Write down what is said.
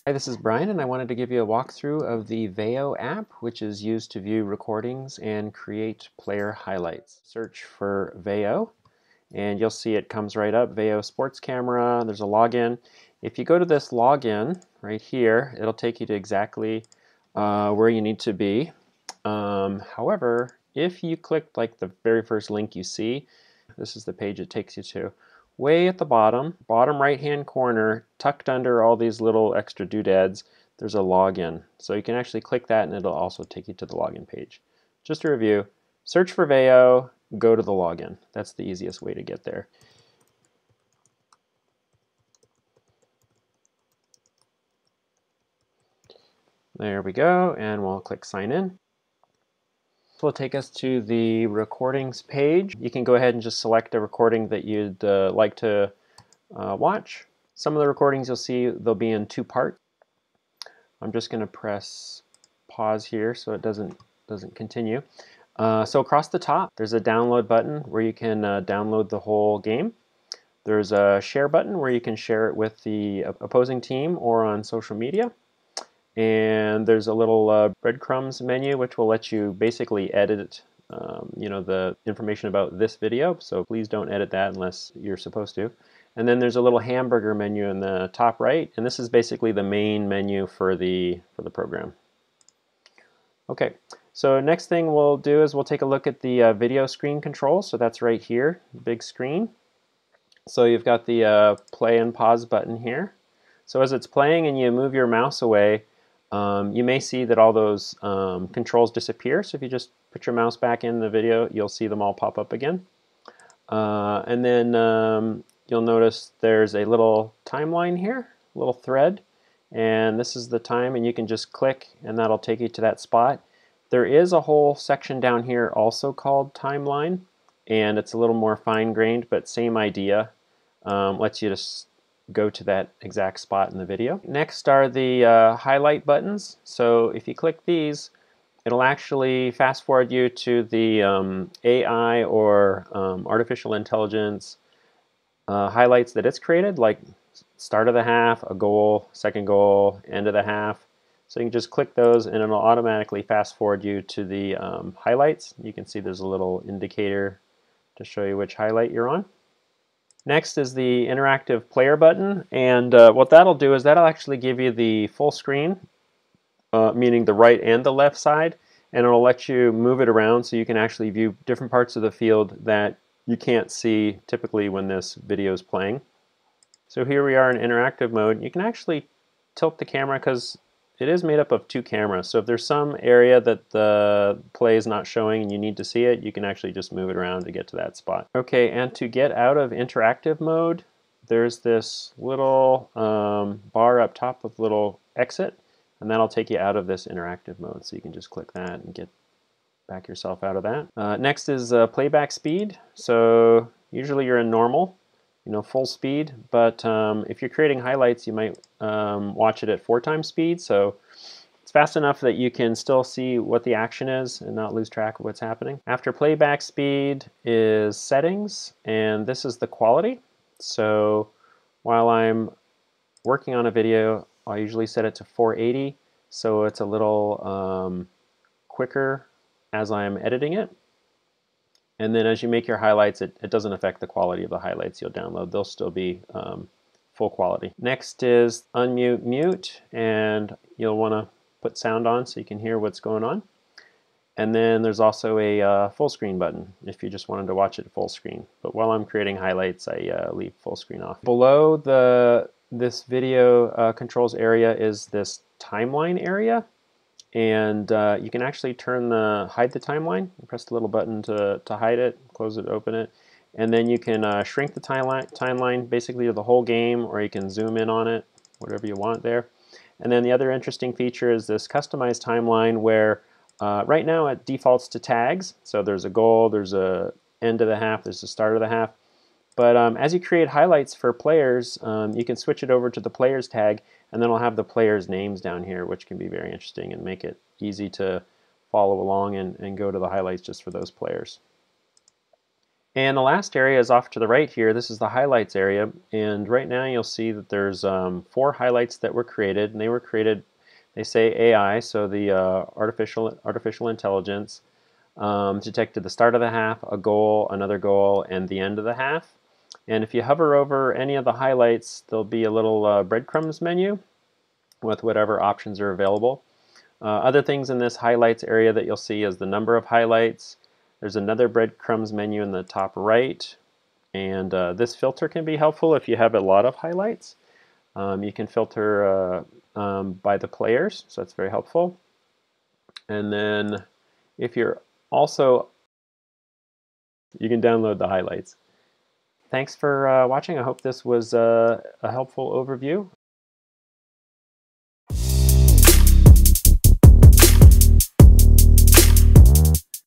Hi, this is Brian, and I wanted to give you a walkthrough of the Veo app, which is used to view recordings and create player highlights. Search for Veo, and you'll see it comes right up, Veo Sports Camera. There's a login. If you go to this login right here, it'll take you to exactly where you need to be. However, if you click like the very first link you see, this is the page it takes you to. Way at the bottom right hand corner, tucked under all these little extra doodads, there's a login. So you can actually click that and it'll also take you to the login page. Just to review, search for Veo, go to the login. That's the easiest way to get there. There we go, and we'll click sign in. Will take us to the recordings page. You can go ahead and just select a recording that you'd like to watch. Some of the recordings you'll see they'll be in two parts. I'm just going to press pause here so it doesn't continue. So across the top there's a download button where you can download the whole game. There's a share button where you can share it with the opposing team or on social media. And there's a little breadcrumbs menu which will let you basically edit the information about this video, so please don't edit that unless you're supposed to. And then there's a little hamburger menu in the top right, and this is basically the main menu for the program. Okay, so next thing we'll do is we'll take a look at the video screen control. So that's right here, big screen. So you've got the play and pause button here. So as it's playing and you move your mouse away, you may see that all those controls disappear. So if you just put your mouse back in the video, you'll see them all pop up again. And then you'll notice there's a little timeline here, a little thread, and this is the time, and you can just click and that'll take you to that spot. There is a whole section down here also called timeline, and it's a little more fine-grained, but same idea. Lets you just go to that exact spot in the video. Next are the highlight buttons. So if you click these, it'll actually fast forward you to the AI or artificial intelligence highlights that it's created, like start of the half, a goal, second goal, end of the half. So you can just click those and it'll automatically fast forward you to the highlights. You can see there's a little indicator to show you which highlight you're on. Next is the interactive player button, and what that'll do is that'll actually give you the full screen, meaning the right and the left side, and it'll let you move it around so you can actually view different parts of the field that you can't see typically when this video is playing. So here we are in interactive mode. You can actually tilt the camera because it is made up of two cameras. So if there's some area that the play is not showing and you need to see it, you can actually just move it around to get to that spot. Okay, and to get out of interactive mode, there's this little bar up top with little exit, and that'll take you out of this interactive mode. So you can just click that and get back yourself out of that. Next is playback speed. So usually you're in normal, full speed, but if you're creating highlights, you might watch it at 4 times speed, so it's fast enough that you can still see what the action is and not lose track of what's happening. After playback speed is settings, and this is the quality. So while I'm working on a video, I usually set it to 480, so it's a little quicker as I'm editing it. And then as you make your highlights, it doesn't affect the quality of the highlights you'll download. They'll still be full quality. Next is unmute, mute, and you'll want to put sound on so you can hear what's going on. And then there's also a full screen button if you just wanted to watch it full screen. But while I'm creating highlights, I leave full screen off. Below this video controls area is this timeline area. And you can actually hide the timeline. You press the little button to hide it, close it, open it. And then you can shrink the timeline basically to the whole game, or you can zoom in on it, whatever you want there. And then the other interesting feature is this customized timeline where right now it defaults to tags. So there's a goal, there's a end of the half, there's the start of the half. But as you create highlights for players, you can switch it over to the players tag, and then I'll have the players' names down here, which can be very interesting and make it easy to follow along and go to the highlights just for those players. And the last area is off to the right here. This is the highlights area, and right now you'll see that there's 4 highlights that were created, and they were created, they say AI, so the artificial intelligence detected the start of the half, a goal, another goal, and the end of the half. And if you hover over any of the highlights, there'll be a little breadcrumbs menu with whatever options are available. Other things in this highlights area that you'll see is the number of highlights. There's another breadcrumbs menu in the top right, and this filter can be helpful if you have a lot of highlights. You can filter by the players, so that's very helpful. And then if you're also, you can download the highlights. Thanks for watching. I hope this was a helpful overview.